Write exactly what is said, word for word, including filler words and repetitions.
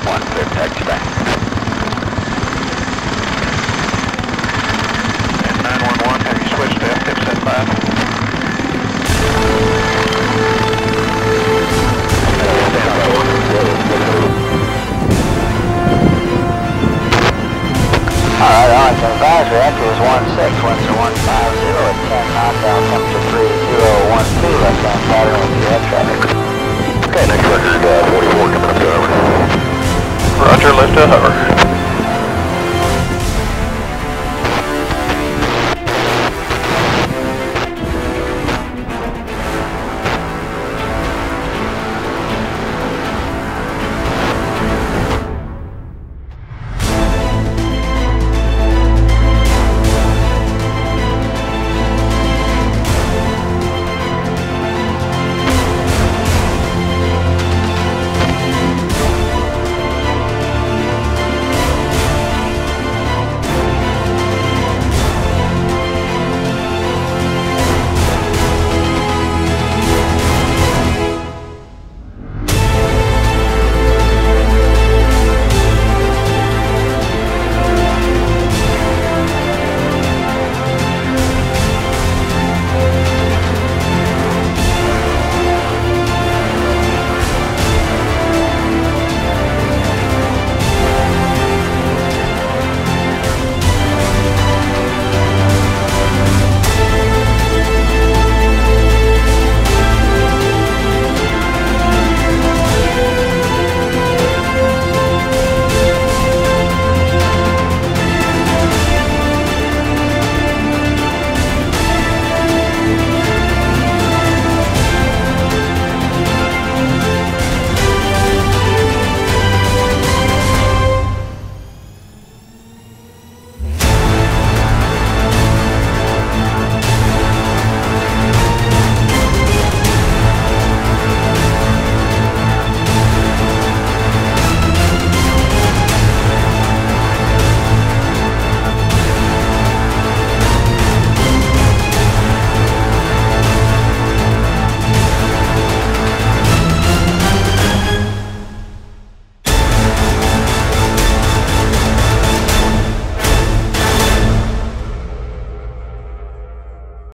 one, clear taxi back. And nine one one, have you switched to F seventy-five? Alright, on to advisory, active was one six, winds are one five zero at ten knots, down temperature three zero one two, left hand pattern with your head traffic. Okay, next record, uh, forty-four coming up to over. Roger, lift to hover.